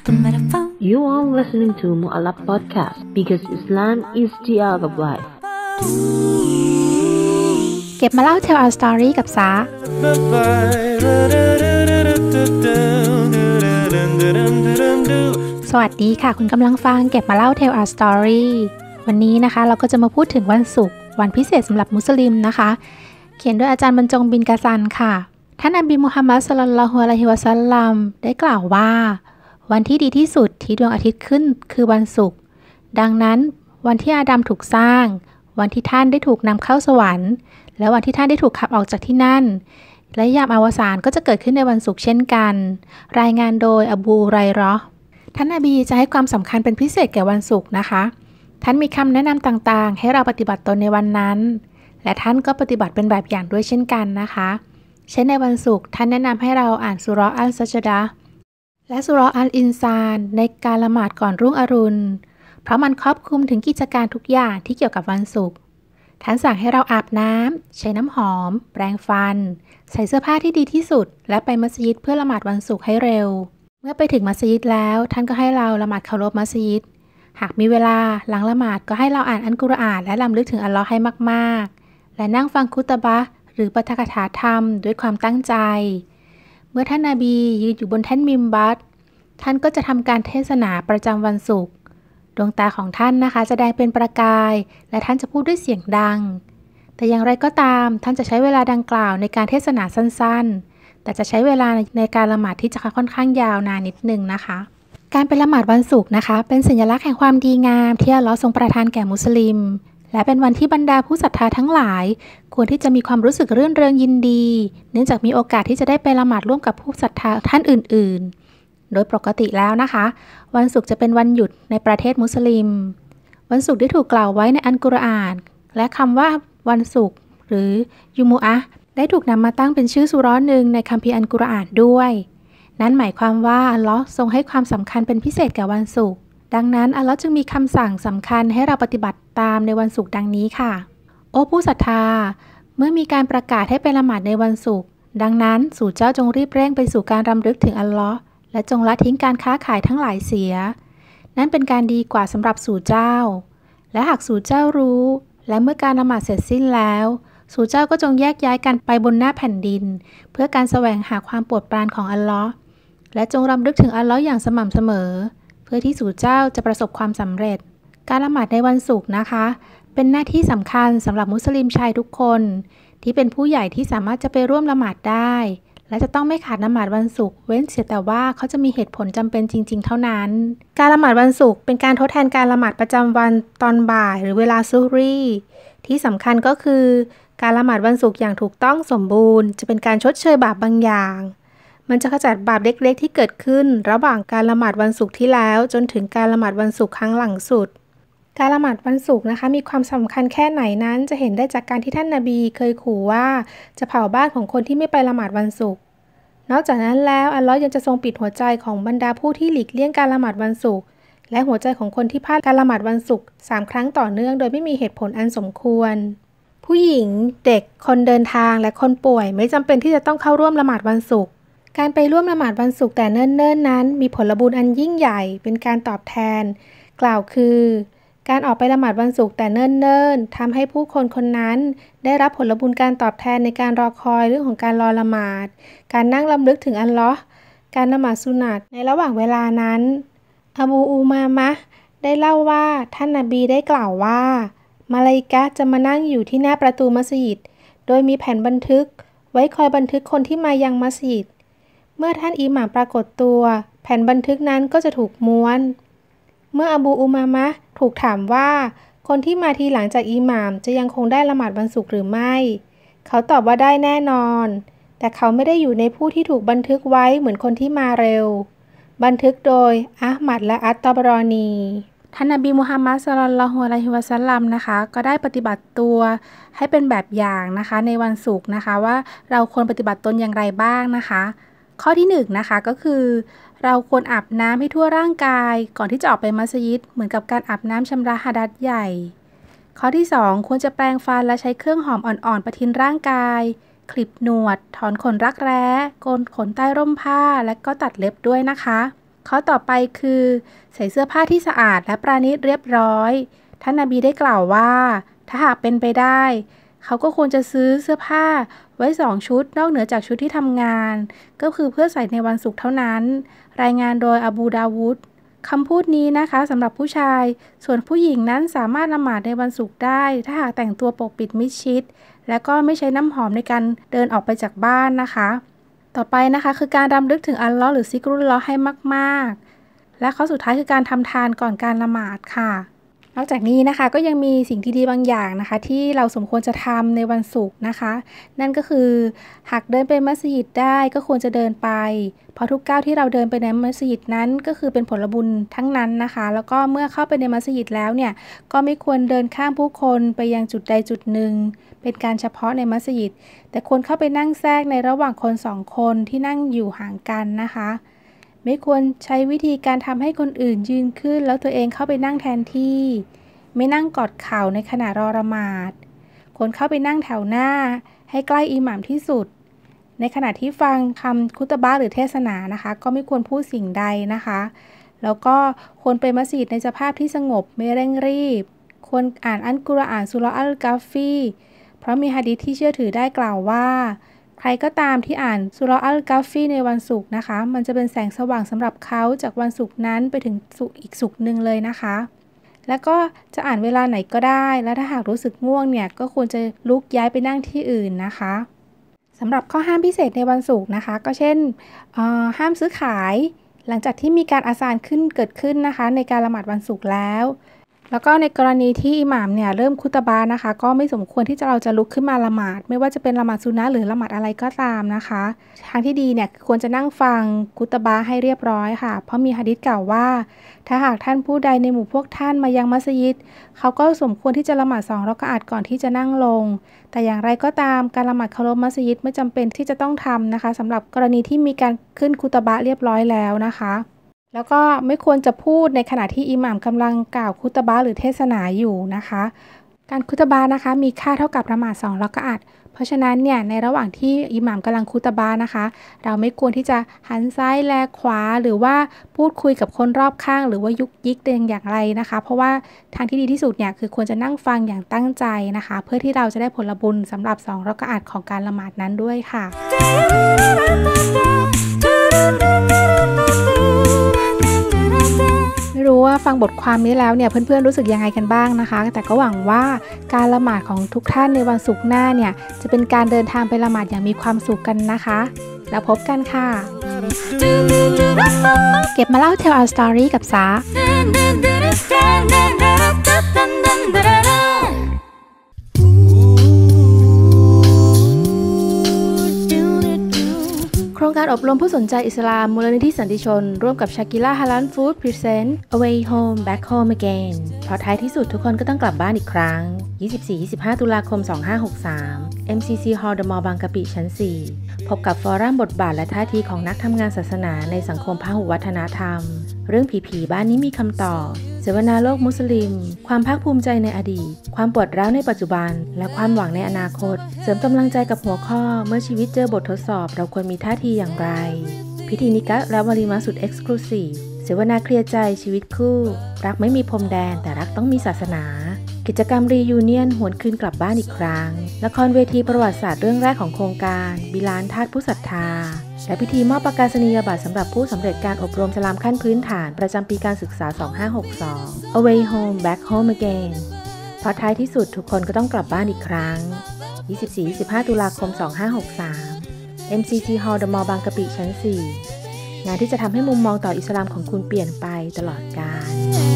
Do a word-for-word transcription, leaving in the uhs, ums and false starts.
You are listening to Mu'alaf Podcast because Islam is the art of life. เก็บมาเล่า Tell Our Story กับซาสวัสดีค่ะคุณกำลังฟังเก็บมาเล่า Tell Our Story วันนี้นะคะเราก็จะมาพูดถึงวันศุกร์วันพิเศษสำหรับมุสลิมนะคะเขียนโดยอาจารย์บรรจงบินกาซันค่ะท่านนบีมุฮัมมัดศ็อลลัลลอฮุอะลัยฮิวะซัลลัมได้กล่าวว่าวันที่ดีที่สุดที่ดวงอาทิตย์ขึ้นคือวันศุกร์ดังนั้นวันที่อาดัมถูกสร้างวันที่ท่านได้ถูกนำเข้าสวรรค์และวันที่ท่านได้ถูกขับออกจากที่นั่นและยามอวสานก็จะเกิดขึ้นในวันศุกร์เช่นกันรายงานโดยอบูไรเราะห์ท่านนบีจะให้ความสำคัญเป็นพิเศษแก่วันศุกร์นะคะท่านมีคำแนะนำต่างๆให้เราปฏิบัติตนในวันนั้นและท่านก็ปฏิบัติเป็นแบบอย่างด้วยเช่นกันนะคะเช่นในวันศุกร์ท่านแนะนำให้เราอ่านซูเราะห์อัลซัจดะห์และซูเราะห์อัลอินซานในการละหมาดก่อนรุ่งอรุณเพราะมันครอบคลุมถึงกิจการทุกอย่างที่เกี่ยวกับวันศุกร์ท่านสั่งให้เราอาบน้ำใช้น้ำหอมแปรงฟันใส่เสื้อผ้าที่ดีที่สุดและไปมัสยิดเพื่อละหมาดวันศุกร์ให้เร็วเมื่อไปถึงมัสยิดแล้วท่านก็ให้เราละหมาดเคารพมัสยิดหากมีเวลาหลังละหมาดก็ให้เราอ่านอัลกุรอานและรำลึกถึงอัลเลาะห์ให้มากๆและนั่งฟังคุตบะห์หรือปาฐกถาธรรมด้วยความตั้งใจเมื่อท่านนบียืนอยู่บนแท่นมิมบัรท่านก็จะทำการเทศนาประจำวันศุกร์ดวงตาของท่านนะคะจะแดงเป็นประกายและท่านจะพูดด้วยเสียงดังแต่อย่างไรก็ตามท่านจะใช้เวลาดังกล่าวในการเทศนาสั้นๆแต่จะใช้เวลาในการละหมาดที่จะค่อนข้างยาวนานนิดนึงนะคะการไปละหมาดวันศุกร์นะคะเป็นสัญลักษณ์แห่งความดีงามที่อัลเลาะห์ทรงประทานแก่มุสลิมและเป็นวันที่บรรดาผู้ศรัทธาทั้งหลายควรที่จะมีความรู้สึกรื่นเริงยินดีเนื่องจากมีโอกาสที่จะได้ไปละหมาดร่วมกับผู้ศรัทธาท่านอื่นๆโดยปกติแล้วนะคะวันศุกร์จะเป็นวันหยุดในประเทศมุสลิมวันศุกร์ได้ถูกกล่าวไว้ในอัลกุรอานและคำว่าวันศุกร์หรือยุมุอะห์ได้ถูกนำมาตั้งเป็นชื่อซูเราะห์หนึ่งในคัมภีร์อัลกุรอานด้วยนั่นหมายความว่าอัลเลาะห์ทรงให้ความสำคัญเป็นพิเศษแก่วันศุกร์ดังนั้นอัลเลาะห์จึงมีคำสั่งสำคัญให้เราปฏิบัติตามในวันศุกร์ดังนี้ค่ะโอ้ผู้ศรัทธาเมื่อมีการประกาศให้ไปละหมาดในวันศุกร์ดังนั้นสู่เจ้าจงรีบเร่งไปสู่การรำลึกถึงอัลเลาะห์และจงละทิ้งการค้าขายทั้งหลายเสียนั่นเป็นการดีกว่าสำหรับสู่เจ้าและหากสู่เจ้ารู้และเมื่อการละหมาดเสร็จสิ้นแล้วสู่เจ้าก็จงแยกย้ายกันไปบนหน้าแผ่นดินเพื่อการแสวงหาความโปรดปรานของอัลเลาะห์และจงรำลึกถึงอัลเลาะห์อย่างสม่ำเสมอเพื่อที่สู่เจ้าจะประสบความสำเร็จการละหมาดในวันศุกร์นะคะเป็นหน้าที่สำคัญสำหรับมุสลิมชายทุกคนที่เป็นผู้ใหญ่ที่สามารถจะไปร่วมละหมาดได้และจะต้องไม่ขาดละหมาดวันศุกร์เว้นเสียแต่ว่าเขาจะมีเหตุผลจำเป็นจริงๆเท่านั้นการละหมาดวันศุกร์เป็นการทดแทนการละหมาดประจำวันตอนบ่ายหรือเวลาซุฮรีที่สำคัญก็คือการละหมาดวันศุกร์อย่างถูกต้องสมบูรณ์จะเป็นการชดเชยบาปบางอย่างมันจะขจัดบาปเล็กๆที่เกิดขึ้นระหว่างการละหมาดวันศุกร์ที่แล้วจนถึงการละหมาดวันศุกร์ครั้งหลังสุดการละหมาดวันศุกร์นะคะมีความสำคัญแค่ไหนนั้นจะเห็นได้จากการที่ท่านนบีเคยขู่ว่าจะเผาบ้านของคนที่ไม่ไปละหมาดวันศุกร์นอกจากนั้นแล้วอัลเลาะห์ยังจะทรงปิดหัวใจของบรรดาผู้ที่หลีกเลี่ยงการละหมาดวันศุกร์และหัวใจของคนที่พลาดการละหมาดวันศุกร์สามครั้งต่อเนื่องโดยไม่มีเหตุผลอันสมควรผู้หญิงเด็กคนเดินทางและคนป่วยไม่จำเป็นที่จะต้องเข้าร่วมละหมาดวันศุกร์การไปร่วมละหมาดวันศุกร์แต่เนิ่นๆนั้นมีผลบุญอันยิ่งใหญ่เป็นการตอบแทนกล่าวคือการออกไปละหมาดวันศุกร์แต่เนิ่นๆทำให้ผู้คนคนนั้นได้รับผลบุญการตอบแทนในการรอคอยเรื่องของการรอละหมาดการนั่งรำลึกถึงอัลเลาะห์การละหมาดสุนัตในระหว่างเวลานั้นอบูอูมามะห์ได้เล่าว่าท่านนบีได้กล่าวว่ามาลาอิกะฮ์จะมานั่งอยู่ที่หน้าประตูมัสยิดโดยมีแผ่นบันทึกไว้คอยบันทึกคนที่มายังมัสยิดเมื่อท่านอิหม่ามปรากฏตัวแผ่นบันทึกนั้นก็จะถูกม้วนเมื่ออบูอุมามะห์ถูกถามว่าคนที่มาทีหลังจากอิหม่ามจะยังคงได้ละหมาดวันศุกร์หรือไม่เขาตอบว่าได้แน่นอนแต่เขาไม่ได้อยู่ในผู้ที่ถูกบันทึกไว้เหมือนคนที่มาเร็วบันทึกโดยอะห์มัดและอัตตอบรอนีท่านนบีมุฮัมมัดศ็อลลัลลอฮุอะลัยฮิวะซัลลัมนะคะก็ได้ปฏิบัติตัวให้เป็นแบบอย่างนะคะในวันศุกร์นะคะว่าเราควรปฏิบัติตนอย่างไรบ้างนะคะข้อที่หนึ่งนะคะก็คือเราควรอาบน้ำให้ทั่วร่างกายก่อนที่จะออกไปมัสยิดเหมือนกับการอาบน้ำชำระหะดัษใหญ่ข้อที่สองควรจะแปรงฟันและใช้เครื่องหอมอ่อนๆประทินร่างกายคลิปหนวดถอนขนรักแร้โกนขนใต้ร่มผ้าและก็ตัดเล็บด้วยนะคะข้อต่อไปคือใส่เสื้อผ้าที่สะอาดและประณีตเรียบร้อยท่านนบีได้กล่าวว่าถ้าหากเป็นไปได้เขาก็ควรจะซื้อเสื้อผ้าไว้สองชุดนอกเหนือจากชุดที่ทำงานก็คือเพื่อใส่ในวันศุกร์เท่านั้นรายงานโดยอบูดาวุดคำพูดนี้นะคะสำหรับผู้ชายส่วนผู้หญิงนั้นสามารถละหมาดในวันศุกร์ได้ถ้าหากแต่งตัวปกปิดมิดชิดและก็ไม่ใช้น้ำหอมในการเดินออกไปจากบ้านนะคะต่อไปนะคะคือการรำลึกถึงอัลลอฮ์หรือซิกรุลลอฮ์ให้มากๆและข้อสุดท้ายคือการทำทานก่อนการละหมาดค่ะนอกจากนี้นะคะก็ยังมีสิ่งที่ดีบางอย่างนะคะที่เราสมควรจะทำในวันศุกร์นะคะนั่นก็คือหากเดินไปมัสยิดได้ก็ควรจะเดินไปเพราะทุกก้าวที่เราเดินไปในมัสยิดนั้นก็คือเป็นผลบุญทั้งนั้นนะคะแล้วก็เมื่อเข้าไปในมัสยิดแล้วเนี่ยก็ไม่ควรเดินข้ามผู้คนไปยังจุดใดจุดหนึ่งเป็นการเฉพาะในมัสยิดแต่ควรเข้าไปนั่งแทรกในระหว่างคนสองคนที่นั่งอยู่ห่างกันนะคะไม่ควรใช้วิธีการทำให้คนอื่นยืนขึ้นแล้วตัวเองเข้าไปนั่งแทนที่ไม่นั่งกอดเข่าในขณะรอละหมาดควรเข้าไปนั่งแถวหน้าให้ใกล้อิหม่ามที่สุดในขณะที่ฟังคำคุตบะห์หรือเทศนานะคะก็ไม่ควรพูดสิ่งใดนะคะแล้วก็ควรไปมัสยิดในสภาพที่สงบไม่เร่งรีบควรอ่านอัลกุรอานซูเราะห์อัลกัฟฟีเพราะมีหะดีษที่เชื่อถือได้กล่าวว่าใครก็ตามที่อ่านซูเราะห์อัลกัฟฟีในวันศุกร์นะคะมันจะเป็นแสงสว่างสำหรับเขาจากวันศุกร์นั้นไปถึงศุกร์อีกศุกร์นึงเลยนะคะแล้วก็จะอ่านเวลาไหนก็ได้และถ้าหากรู้สึกง่วงเนี่ยก็ควรจะลุกย้ายไปนั่งที่อื่นนะคะสำหรับข้อห้ามพิเศษในวันศุกร์นะคะก็เช่นห้ามซื้อขายหลังจากที่มีการอาซานขึ้นเกิดขึ้นนะคะในการละหมาดวันศุกร์แล้วแล้วก็ในกรณีที่อิหม่ามเนี่ยเริ่มคุตบะห์นะคะก็ไม่สมควรที่จะเราจะลุกขึ้นมาละหมาดไม่ว่าจะเป็นละหมาดซุนนะห์หรือละหมาดอะไรก็ตามนะคะทางที่ดีเนี่ยควรจะนั่งฟังคุตบะห์ให้เรียบร้อยค่ะเพราะมีหะดีษกล่าวว่าถ้าหากท่านผู้ใดในหมู่พวกท่านมายังมัสยิดเขาก็สมควรที่จะละหมาดสองเราะกะอะห์ก่อนที่จะนั่งลงแต่อย่างไรก็ตามการละหมาดเคารพมัสยิดไม่จำเป็นที่จะต้องทำนะคะสำหรับกรณีที่มีการขึ้นคุตบะห์เรียบร้อยแล้วนะคะแล้วก็ไม่ควรจะพูดในขณะที่อิหม่ามกำลังกล่าวคุตบะห์หรือเทศนาอยู่นะคะการคุตบะห์นะคะมีค่าเท่ากับละหมาดสองเราะกะอะห์เพราะฉะนั้นเนี่ยในระหว่างที่อิหม่ามกำลังคุตบะห์นะคะเราไม่ควรที่จะหันซ้ายแลขวาหรือว่าพูดคุยกับคนรอบข้างหรือว่ายุกยิกเดินอย่างไรนะคะเพราะว่าทางที่ดีที่สุดเนี่ยคือควรจะนั่งฟังอย่างตั้งใจนะคะเพื่อที่เราจะได้ผลบุญสำหรับสองเราะกะอะห์ของการละหมาดนั้นด้วยค่ะไม่รู้ว่าฟังบทความนี้แล้วเนี่ยเพื่อนๆรู้สึกยังไงกันบ้างนะคะแต่ก็หวังว่าการละหมาดของทุกท่านในวันศุกร์หน้าเนี่ยจะเป็นการเดินทางไปละหมาดอย่างมีความสุขกันนะคะแล้วพบกันค่ะเก็บมาเล่า Tell Our Story กับสาโครงการอบรมผู้สนใจอิสลามมูลนิธิสันติชนร่วมกับชากิล่าฮาลาลฟู้ดพรีเซนต์ Away Home Back Home Again เพราะท้ายที่สุดทุกคนก็ต้องกลับบ้านอีกครั้ง ยี่สิบสี่ ยี่สิบห้า ตุลาคม สองพันห้าร้อยหกสิบสาม เอ็ม ซี ซี Hall The Mall บางกะปิชั้น สี่ พบกับฟอรัมบทบาทและท่าทีของนักทำงานศาสนาในสังคมพหุวัฒนธรรมเรื่องผีๆบ้านนี้มีคำตอบเสวนาโลกมุสลิมความภาคภูมิใจในอดีตความปวดร้าวในปัจจุบันและความหวังในอนาคตเสริมกำลังใจกับหัวข้อเมื่อชีวิตเจอบททดสอบเราควรมีท่าทีอย่างไรพิธีนิกะห์และวะลีมะห์สุดเอ็กซ์คลูซีฟเสวนาเคลียร์ใจชีวิตคู่รักไม่มีพรมแดนแต่รักต้องมีศาสนากิจกรรมรียูเนียนหวนคืนกลับบ้านอีกครั้งละครเวทีประวัติศาสตร์เรื่องแรกของโครงการบิลานทาสผู้ศรัทธาและพิธีมอบประกาศนียบัตรสำหรับผู้สำเร็จการอบรมสลามขั้นพื้นฐานประจำปีการศึกษา สองพันห้าร้อยหกสิบสอง Away Home Back Home Again เพราะท้ายที่สุดทุกคนก็ต้องกลับบ้านอีกครั้ง ยี่สิบสี่ ยี่สิบห้า ตุลาคม สองพันห้าร้อยหกสิบสาม เอ็ม ซี ซี Hall The Mall บางกะปิชั้น สี่ งานที่จะทำให้มุมมองต่ออิสลามของคุณเปลี่ยนไปตลอดกาล